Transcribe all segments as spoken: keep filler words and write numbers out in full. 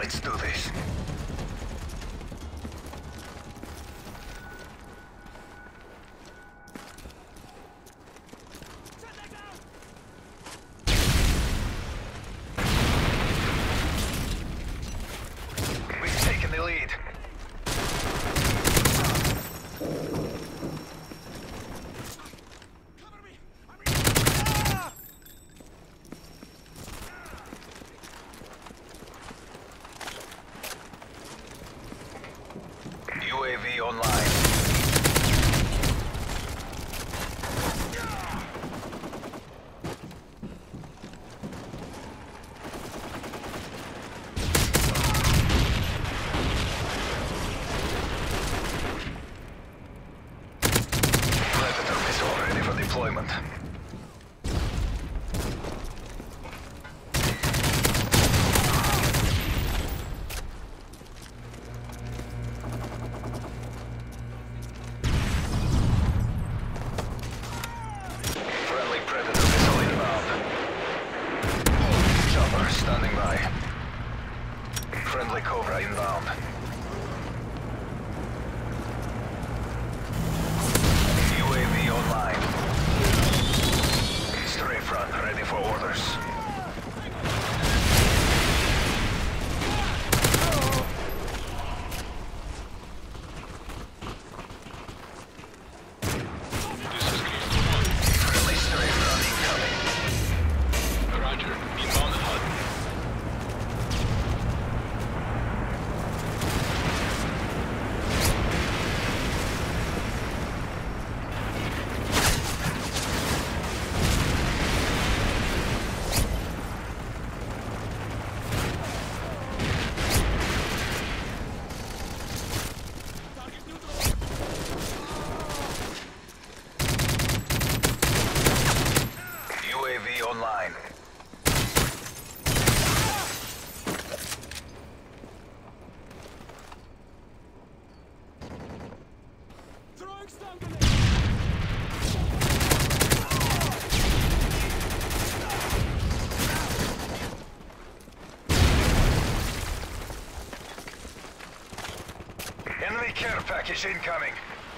Let's do this. We've taken the lead. U A V online. Predator missile ready for deployment. Friendly Predator missile inbound. Chopper standing by. Friendly Cobra inbound. U A V online. Stray front ready for orders. Friendly stray front incoming. Roger. Inbound H U D. U A V online. Throwing stun Enemy care package incoming.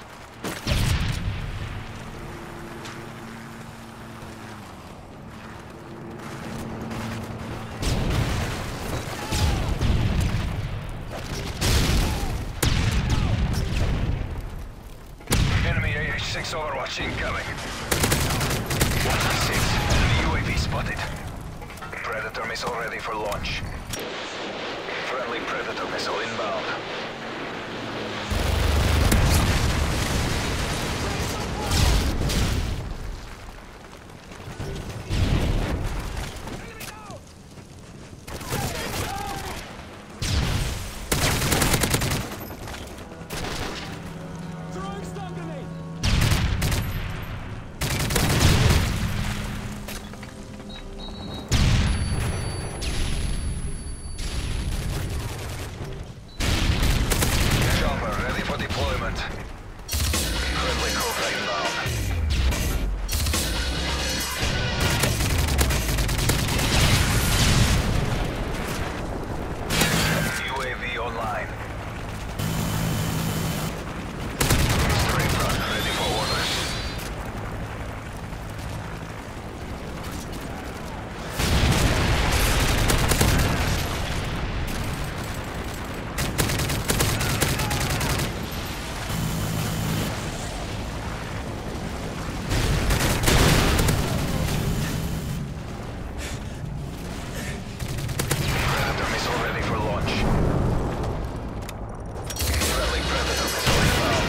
Enemy A H six Overwatch incoming. one six, enemy U A V spotted. Predator missile ready for launch. Friendly Predator missile inbound. Throwing stun grenade! Chopper ready for deployment. Friendly Cobra inbound. U A V online. Stray front ready for orders. Predator missile ready for launch. Friendly Predator missile inbound.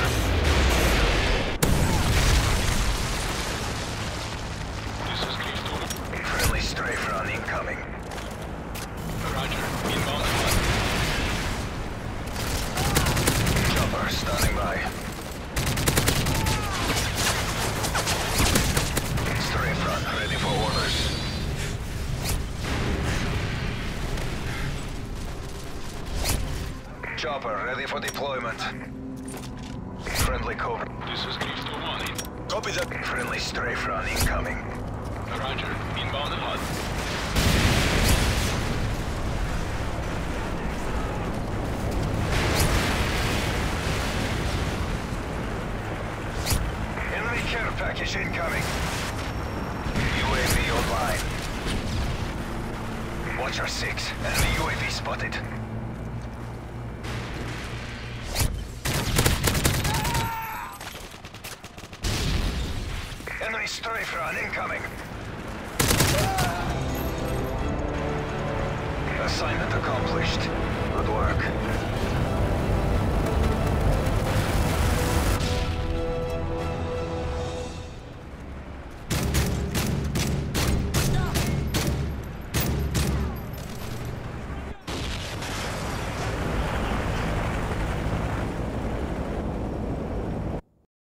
This is Keystone. Friendly stray front incoming. Roger. Inbound H U D. Chopper standing by. Stray front ready for orders. Chopper ready for deployment. Friendly Cobra. This is Keystone one in. Copy that. Friendly stray front incoming. Roger. Inbound H U D. Fish incoming. U A V online. Watcher six. Enemy U A V spotted. Enemy strafe run incoming. Assignment accomplished. Good work.